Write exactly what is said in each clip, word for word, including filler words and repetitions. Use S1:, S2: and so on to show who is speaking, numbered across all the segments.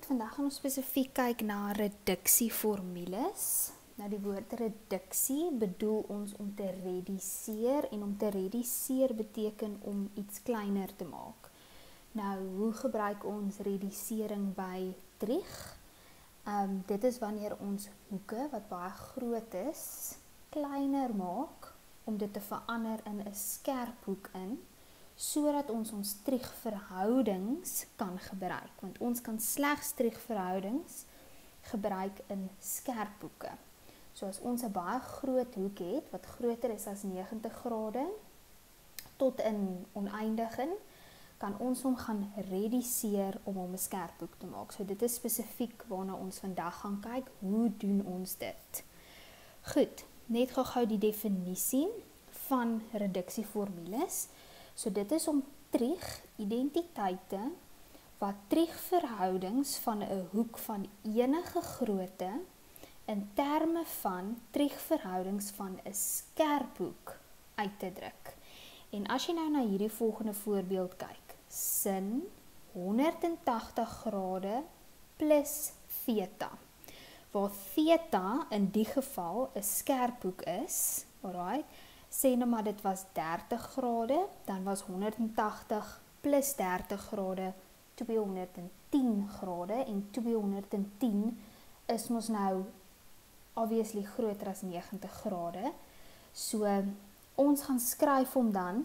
S1: vandag gaan ons spesifiek kyk na reduksieformules. Nou die woord reduksie bedoel ons om te reduseer en om te reduseer beteken om iets kleiner te maak. Nou, hoe gebruik ons redusering by trig? Um, dit is wanneer ons hoeke wat baie groot is, kleiner maak om dit te verander in 'n skerp hoek in, sodat ons ons trigverhoudings kan gebruik. Want ons kan slegs trigverhoudings gebruik in skerp hoeke. So as ons 'n baie groot hoek het, wat groter is as negentig grade, tot in oneindiging, kan ons hom gaan reduseer om hom 'n skerp hoek te maak. So dit is spesifiek waarna ons vandag gaan kyk, hoe doen ons dit? Goed, net gou-gou die definisie van reduksieformules. So dit is om trig-identiteite wat trigverhoudings van 'n hoek van enige grootte in terme van trigverhoudings van 'n skerp hoek uit te druk. En as jy nou na hierdie volgende voorbeeld kyk, sin honderdtagtig grade plus theta, waar theta in die geval 'n skerp hoek is, alright, sê nou maar dit was dertig grade, dan was honderdtagtig plus dertig grade tweehonderdtien grade, en tweehonderdtien is mos nou obviously groter as negentig grade. So ons gaan skryf hom dan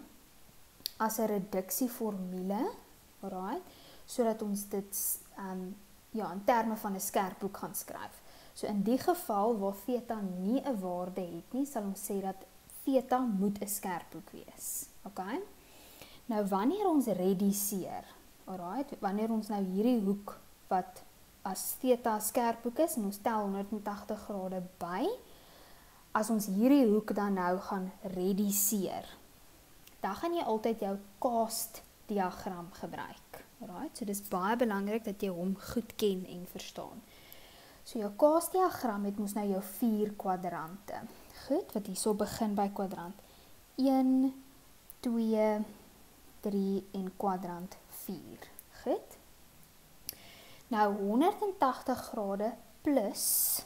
S1: as 'n reduksieformule, alright, sodat ons dit um, ja, in terme van 'n skerp hoek gaan skryf. So in die geval waar theta nie 'n waarde het nie, sal ons sê dat theta moet 'n skerp hoek wees. Okay? Nou wanneer ons reduseer, alright, wanneer ons nou hierdie hoek wat as theta skerp hoek is, en ons tel honderdtagtig grade by, as ons hierdie hoek dan nou gaan reduseer, dan gaan jy altyd jou cast diagram gebruik. Alright, so dis baie belangrik dat jy hom goed ken en verstaan. So jou cast diagram het mos nou jou vier kwadrante. Goed, wat hierso begin by kwadrant een, twee, drie en kwadrant vier. Goed. Nou honderdtagtig grade plus,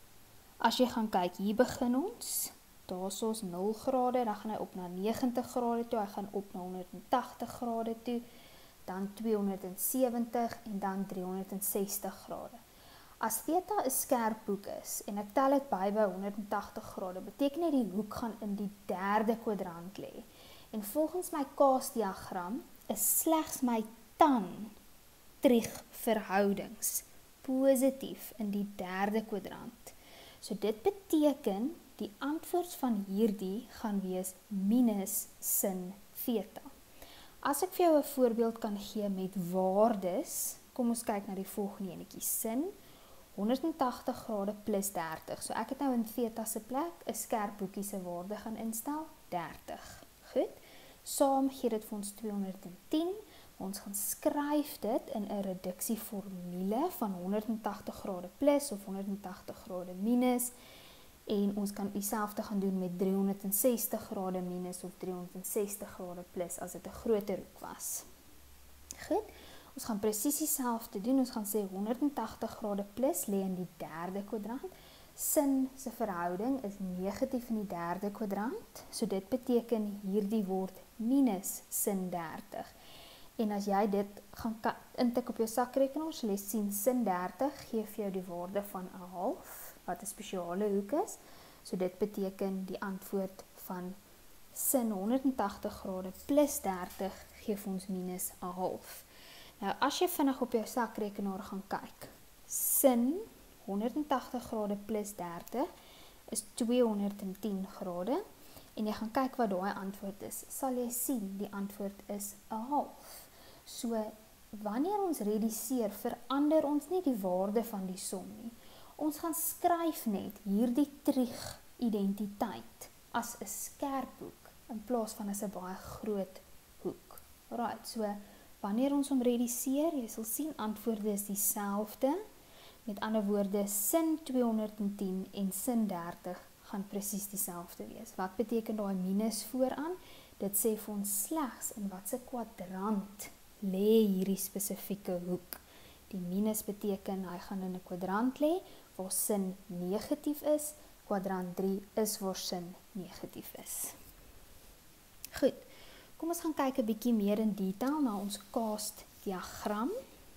S1: as jy gaan kyk, hier begin ons, daar is ons nul grade, dan gaan hy op na negentig grade toe, hy gaan op na honderdtagtig grade toe, dan tweehonderdsewentig en dan driehonderdsestig grade. As theta 'n skerp hoek is, en ek tel dit by by honderdtagtig grade, beteken dit die hoek gaan in die derde kwadrant lê. En volgens my cast diagram is slegs my tan trigverhoudings positief in die derde kwadrant. So dit beteken die antwoord van hierdie gaan wees minus sin theta. As ek vir jou 'n voorbeeld kan gee met waardes, kom ons kyk na die volgende enetjie, sin honderdtagtig grade plus dertig. So ek het nou in theta se plek 'n skerp hoekie se waarde gaan instel, dertig. Goed. Saam gee dit vir ons tweehonderdtien. Ons gaan skryf dit in 'n reduksieformule van honderdtagtig grade plus of honderdtagtig grade minus, en ons kan dieselfde gaan doen met driehonderdsestig grade minus of driehonderdsestig grade plus as dit 'n groter hoek was. Goed. Ons gaan presies dieselfde doen, ons gaan sê honderdtagtig grade plus lê in die derde kwadrant, sin se verhouding is negatief in die derde kwadrant, so dit beteken hierdie word minus sin dertig. En as jy dit gaan intik op jou sakrekenaar, sal jy sien sin dertig gee vir jou die waarde van 'n half, wat 'n spesiale hoek is, so dit beteken die antwoord van sin honderdtagtig grade plus dertig gee vir ons minus 'n half. Nou, as jy vinnig op jou sakrekenaar gaan kyk, sin honderdtagtig grade plus dertig is tweehonderdtien grade, en jy gaan kyk wat daai antwoord is, sal jy sien die antwoord is 'n half. So, wanneer ons reduseer, verander ons nie die waarde van die som nie. Ons gaan skryf net hierdie trig-identiteit as 'n skerp hoek, in plaas van as 'n baie groot hoek. Alright, so wanneer ons hom reduseer, jy sal sien antwoorde is dieselfde. Met ander woorde, sin tweehonderdtien en sin dertig gaan presies dieselfde wees. Wat beteken daai minus vooraan? Dit sê vir ons slegs in watse kwadrant lê hierdie spesifieke hoek. Die minus beteken hy gaan in 'n kwadrant lê waar sin negatief is. Kwadrant drie is waar sin negatief is. Goed, kom ons gaan kyk 'n bietjie meer in detail na ons cast diagram.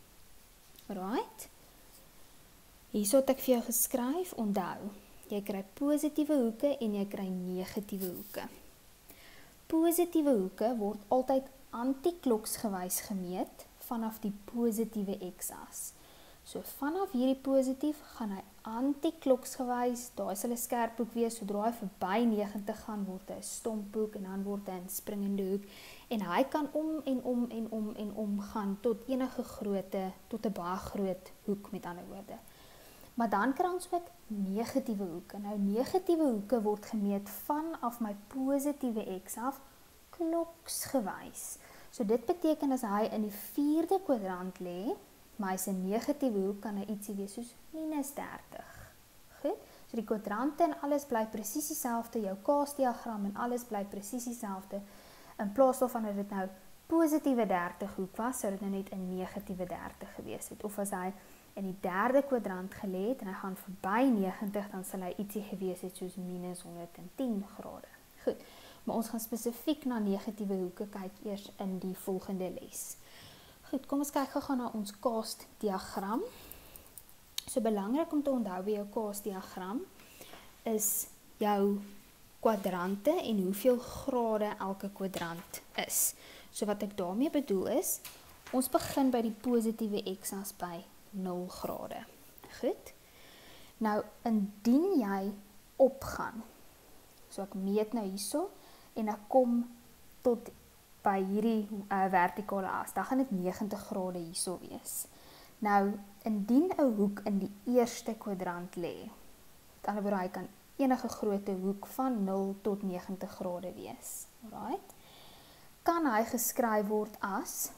S1: Right. Hierso het ek vir jou geskryf, onthou, jy kry positiewe hoeke en jy kry negatiewe hoeke. Positiewe hoeke word altyd antikloksgewys gemeet vanaf die positiewe x-as. So vanaf hierdie positief gaan hy antikloksgewys, daar is hulle skerphoek wees, sodra hy verby negentig gaan, word hy 'n stomphoek en dan word hy 'n springende hoek en hy kan om en om en om en om gaan tot enige grootte, tot 'n baie groot hoek met ander woorde. Maar dan kry ons ook negatiewe hoeke. Nou negatiewe hoeke word gemeet vanaf my positiewe x af kloksgewys. So dit beteken as hy in die vierde kwadrant lê, maar hy's 'n negatiewe hoek, kan hy ietsie wees soos minus dertig. Goed? So die kwadrante en alles bly presies dieselfde, jou cast diagram en alles bly presies dieselfde. In plaas daarvan dat dit nou positiewe dertig hoek was, sou dit nou net 'n negatiewe dertig gewees het. Of as hy in die derde kwadrant gelê het en hy gaan verby negentig, dan sal hy ietsie gewees het soos minus honderdtien grade. Goed, maar ons gaan spesifiek na negatiewe hoeke kyk eers in die volgende les. Goed, kom ons kyk gou na ons cast diagram. So belangrik om te onthou by jou cast diagram is jou kwadrante en hoeveel grade elke kwadrant is. So wat ek daarmee bedoel is, ons begin by die positiewe x-as by nul grade. Goed. Nou, indien jy opgaan, so ek meet nou hierso, en ek kom tot by hierdie uh, vertikale as, dan gaan dit negentig grade hierso wees. Nou, indien 'n hoek in die eerste kwadrant lê, met ander woorde, hy kan enige grootte hoek van nul tot negentig grade wees. Alright? Kan hy geskryf word as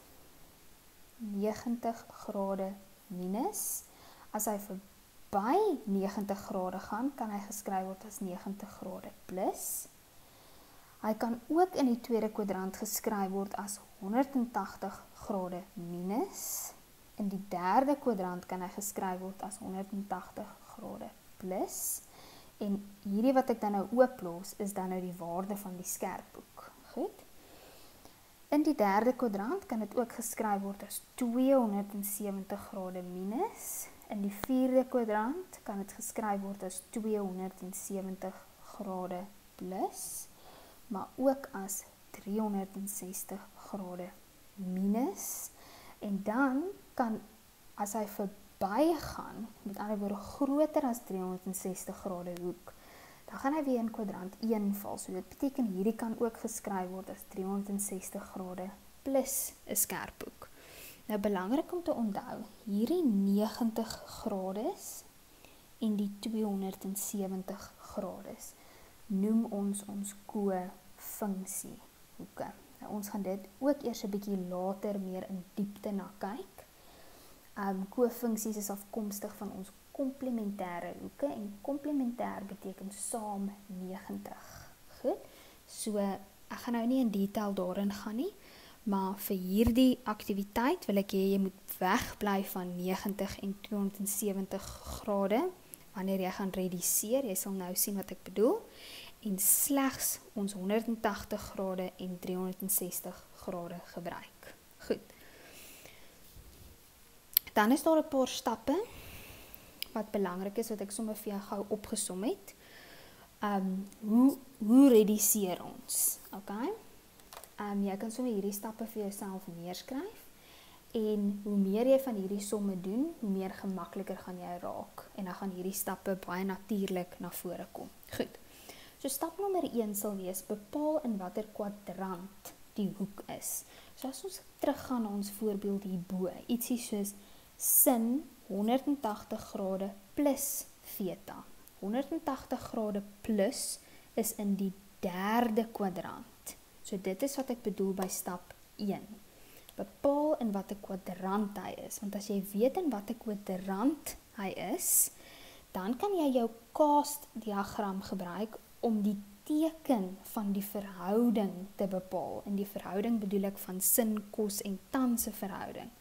S1: negentig grade minus. As hy verby negentig grade gaan, kan hy geskryf word as negentig grade plus. Hy kan ook in die tweede kwadrant geskryf word as honderdtagtig grade minus. In die derde kwadrant kan hy geskryf word as honderdtagtig grade plus. En hierdie wat ek dan nou ooplos, is dan nou die waarde van die skerphoek. Goed. In die derde kwadrant kan dit ook geskryf word as tweehonderdsewentig grade minus. In die vierde kwadrant kan dit geskryf word as tweehonderdsewentig grade plus, maar ook as driehonderdsestig grade minus. En dan kan, as hy verby gaan, met ander woorde groter as driehonderdsestig grade hoek, dan gaan hy weer in kwadrant een val. So dit beteken hierdie kan ook geskryf word as driehonderdsestig grade plus 'n skerphoek. Nou belangrik om te onthou, hierdie negentig grades en die tweehonderdsewentig grades noem ons ons kofunksie hoeke. Nou, ons gaan dit ook eers 'n bietjie later meer in diepte na kyk. Um, kofunksies is afkomstig van ons komplementêre hoeke en komplementêr beteken saam negentig. Goed, so ek gaan nou nie in detail daarin gaan nie, maar vir hierdie aktiwiteit wil ek hê jy moet wegbly van negentig en tweehonderdsewentig grade wanneer jy gaan reduseer. Jy sal nou sien wat ek bedoel. En slegs ons honderdtagtig grade en driehonderdsestig grade gebruik. Goed. Dan is daar 'n paar stappe wat belangrik is, wat ek sommer vir jou gou opgesom het. Um, hoe, hoe reduseer ons? Okay? Um, jy kan sommer hierdie stappe vir jouself neerskryf. En hoe meer jy van hierdie somme doen, hoe meer gemakliker gaan jy raak. En dan gaan hierdie stappe baie natuurlik na vore kom. Goed. So stap nommer een sal wees, bepaal in watter kwadrant die hoek is. So as ons teruggaan na ons voorbeeld hierbo, ietsie soos sin honderdtagtig grade plus theta. honderdtagtig grade plus is in die derde kwadrant. So dit is wat ek bedoel by stap een. Bepaal in watter kwadrant hy is, want as jy weet in watter kwadrant hy is, dan kan jy jou cast diagram gebruik om die teken van die verhouding te bepaal. En die verhouding bedoel ek van sin, kos en tan se verhouding.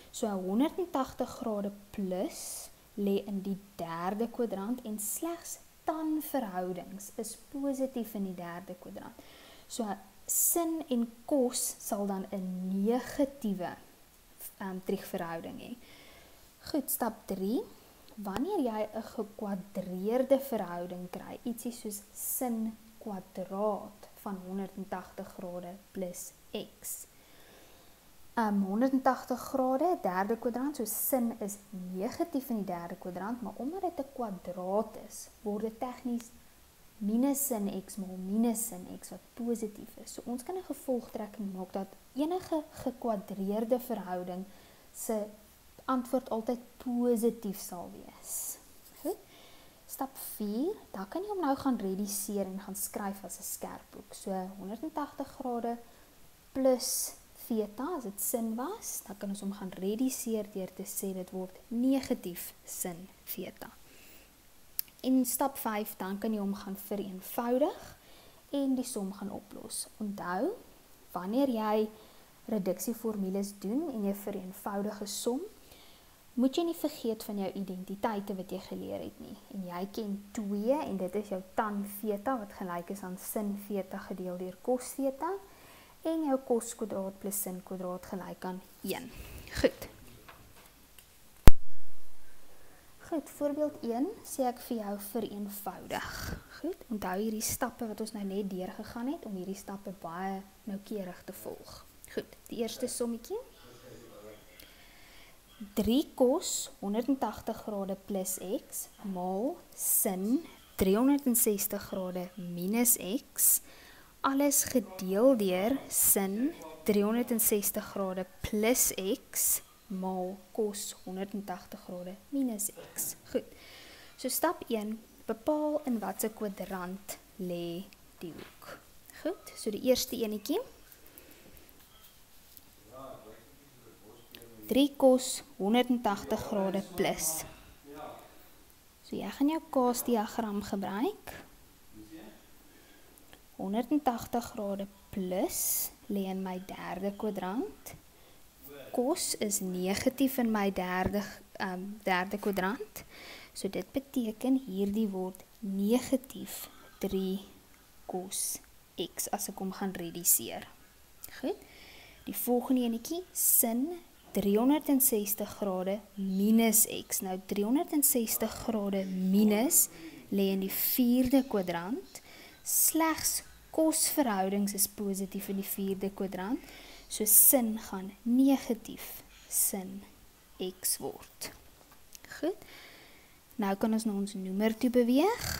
S1: So honderdtagtig grade plus lê in die derde kwadrant en slegs tan verhoudings is positief in die derde kwadrant. So sin en kos sal dan 'n negatiewe um, triegverhouding hê. Goed, stap drie. Wanneer jy 'n gekwadreerde verhouding kry, ietsie soos sin kwadraat van honderdtagtig grade plus x. Um, honderdtagtig grade, derde kwadrant, so sin is negatief in die derde kwadrant, maar omdat dit 'n kwadraat is, word dit tegnies minus sin x maal minus sin x wat positief is. So ons kan 'n gevolgtrekking maak dat enige gekwadreerde verhouding se antwoord altyd positief sal wees. Goed. Stap vier, dan kan jy hom nou gaan reduseer en gaan skryf as 'n skerphoek. So honderdtagtig grade plus theta, as dit sin was, dan kan ons hom gaan reduseer deur te sê dit word negatief sin theta. En stap vyf, dan kan jy hom gaan vereenvoudig en die som gaan oplos. Onthou, wanneer jy reduksieformules doen en jy vereenvoudig 'n som, moet jy nie vergeet van jou identiteite wat jy geleer het nie. En jy ken twee en dit is jou tan theta wat gelyk is aan sin theta gedeel deur cos theta en jou cos kwadraat plus sin kwadraat gelyk aan een. Goed. Goed, voorbeeld een sê ek vir jou vereenvoudig. Goed, onthou hierdie stappe wat ons nou net deurgegaan het om hierdie stappe baie noukeurig te volg. Goed, die eerste sommetjie. drie cos honderdtagtig grade plus x maal sin driehonderdsestig grade minus x, alles gedeel deur sin driehonderdsestig grade plus x maal cos honderdtagtig grade minus x. Goed, so stap een, bepaal in watse kwadrant lê die hoek. Goed, so die eerste enetjie. drie cos honderdtagtig grade plus. So jy gaan jou kaasdiagram gebruik. honderdtagtig grade plus lê in my derde kwadrant. Cos is negatief in my derde, um, derde kwadrant. So dit beteken hierdie word negatief drie cos x as ek hom gaan reduseer. Goed. Die volgende enetjie, sin driehonderdsestig grade minus x. Nou driehonderdsestig grade minus lê in die vierde kwadrant. Slegs kosverhoudings is positief in die vierde kwadrant. So sin gaan negatief sin x word. Goed. Nou kan ons na ons noemer toe beweeg.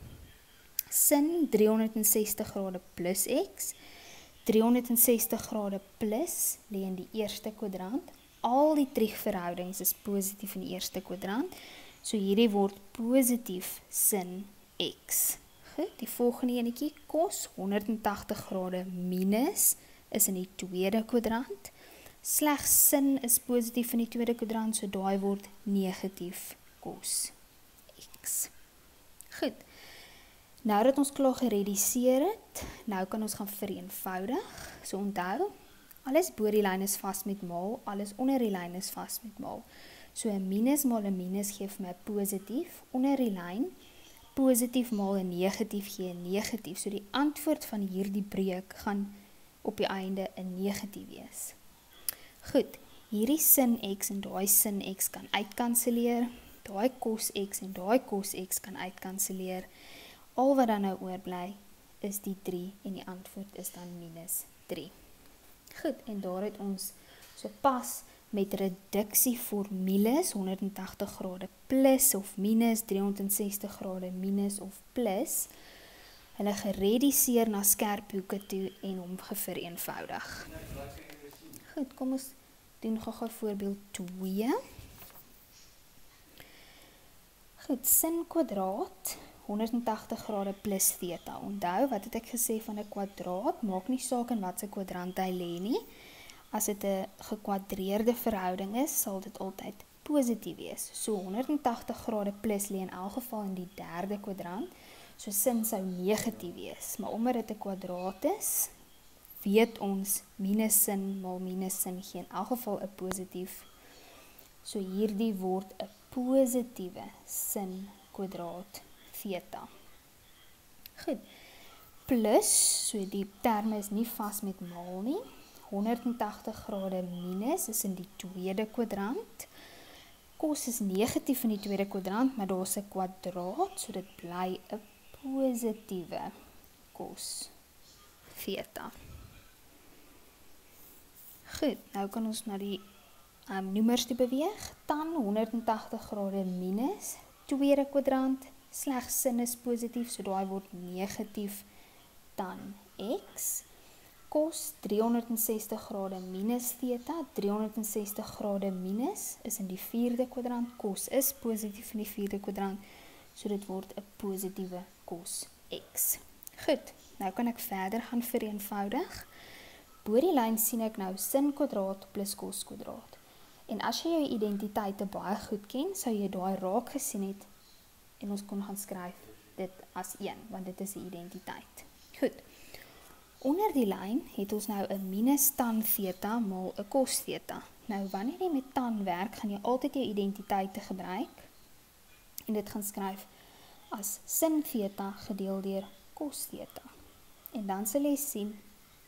S1: Sin driehonderdsestig grade plus x. driehonderdsestig grade plus lê in die eerste kwadrant. Al die triegverhoudings is positief in die eerste kwadrant. So hierdie word positief sin x. Goed, die volgende enetjie, cos honderdtagtig grade minus is in die tweede kwadrant. Slegs sin is positief in die tweede kwadrant, so daai word negatief cos x. Goed. Nou dat ons klaar gereduseer het, nou kan ons gaan vereenvoudig. So onthou, alles bo die lyn is vas met maal, alles onder die lyn is vas met maal. So 'n minus maal 'n minus gee vir my positief, onder die lyn, positief maal 'n negatief gee 'n negatief. So die antwoord van hierdie breek gaan op die einde 'n negatief wees. Goed, hierdie sin x en daai sin x kan uitkanselleer, daai cos x en daai cos x kan uitkanselleer. Al wat dan nou oorbly is die drie en die antwoord is dan minus drie. Goed, en daar het ons so pas met reduksieformules honderdtagtig grade plus of minus, driehonderdsestig grade minus of plus, hulle gereduseer na skerphoeke toe en hom gevereenvoudig. Goed, kom ons doen gou-gou voorbeeld twee. Goed, sin kwadraat honderdtagtig grade plus theta. Onthou, wat het ek gesê van 'n kwadraat? Maak nie saak in watse kwadrant hy lê nie. As dit 'n gekwadreerde verhouding is, sal dit altyd positief wees. So honderdtagtig grade plus lê in elk geval in die derde kwadrant. So sin sou negatief wees. Maar omdat dit 'n kwadraat is, weet ons minus sin maal minus sin gee in elk geval 'n positief So hierdie word 'n positiewe sin kwadraat theta. Goed. Plus, so die terme is nie vas met maal nie. honderdtagtig grade minus is in die tweede kwadrant. Cos is negatief in die tweede kwadrant, maar daar is 'n kwadraat, so dit bly 'n positiewe cos theta. Goed, nou kan ons na die um, noemers toe beweeg. Tan honderdtagtig grade minus, tweede kwadrant, slegs sin is positief, so daai word negatief tan x. Cos driehonderdsestig grade minus theta, driehonderdsestig grade minus is in die vierde kwadrant, cos is positief in die vierde kwadrant, so dit word 'n positiewe cos x. Goed, nou kan ek verder gaan vereenvoudig. Bo die lyn sien ek nou sin kwadraat plus cos kwadraat. En as jy jou identiteite baie goed ken, sou jy daai raak gesien het en ons kon gaan skryf dit as een, want dit is 'n identiteit. Goed. Onder die lyn het ons nou 'n minus tan theta maal 'n cos theta. Nou wanneer jy met tan werk, gaan jy altyd jou identiteite gebruik en dit gaan skryf as sin theta gedeel deur cos theta. En dan sal jy sien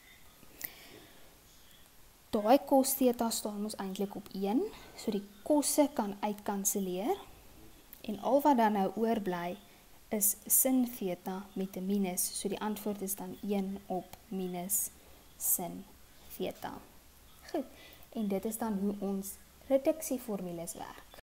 S1: daai cos theta staan ons eintlik op een, so die kosse kan uitkanselleer en al wat dan nou oorbly is sin theta met 'n minus, so die antwoord is dan een op minus sin theta. Goed, en dit is dan hoe ons reduksieformules werk.